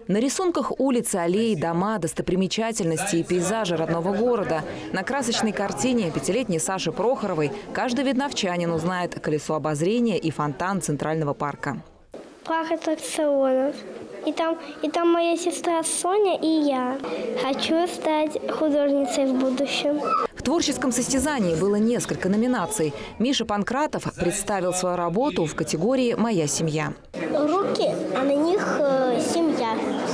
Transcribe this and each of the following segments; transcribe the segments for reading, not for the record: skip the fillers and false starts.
На рисунках улицы, аллеи, дома, достопримечательности и пейзажи родного города. На красочной картине пятилетней Саши Прохоровой каждый видновчанин узнает колесо обозрения и фонтан Центрального парка. Парк аттракционов. И там моя сестра Соня и я. Хочу стать художницей в будущем. В творческом состязании было несколько номинаций. Миша Панкратов представил свою работу в категории «Моя семья». Руки, а на них семья.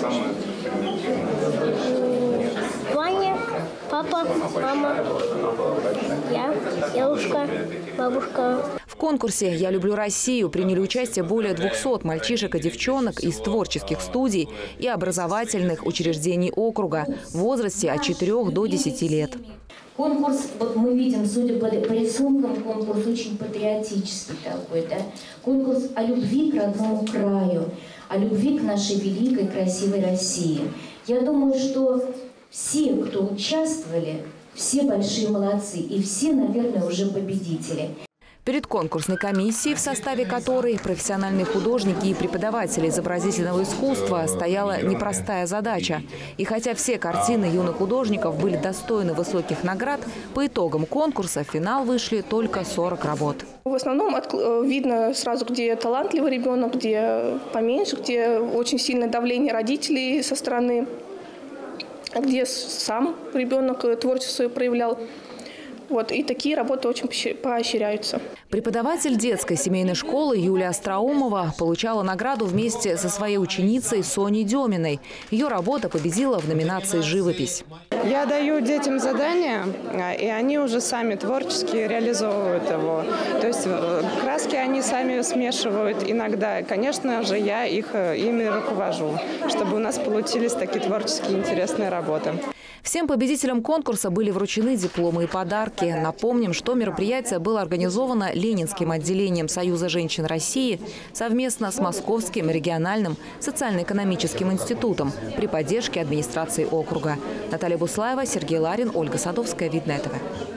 Ваня, папа, мама, я, девушка, бабушка. В конкурсе «Я люблю Россию» приняли участие более 200 мальчишек и девчонок из творческих студий и образовательных учреждений округа в возрасте от 4 до 10 лет. Конкурс, вот мы видим, судя по рисункам, конкурс очень патриотический такой, да? Конкурс о любви к родному краю, о любви к нашей великой, красивой России. Я думаю, что все, кто участвовали, все большие молодцы и все, наверное, уже победители. Перед конкурсной комиссией, в составе которой профессиональные художники и преподаватели изобразительного искусства, стояла непростая задача. И хотя все картины юных художников были достойны высоких наград, по итогам конкурса в финал вышли только 40 работ. В основном видно сразу, где талантливый ребенок, где поменьше, где очень сильное давление родителей со стороны, где сам ребенок творчество свое проявлял. Вот, и такие работы очень поощряются. Преподаватель детской семейной школы Юлия Остроумова получала награду вместе со своей ученицей Соней Деминой. Ее работа победила в номинации «Живопись». Я даю детям задания, и они уже сами творчески реализовывают его. То есть краски они сами смешивают иногда. Конечно же, я ими руковожу, чтобы у нас получились такие творческие интересные работы. Всем победителям конкурса были вручены дипломы и подарки. Напомним, что мероприятие было организовано Ленинским отделением Союза женщин России совместно с Московским региональным социально-экономическим институтом при поддержке администрации округа. Наталья Буслаева, Сергей Ларин, Ольга Садовская. Видное ТВ.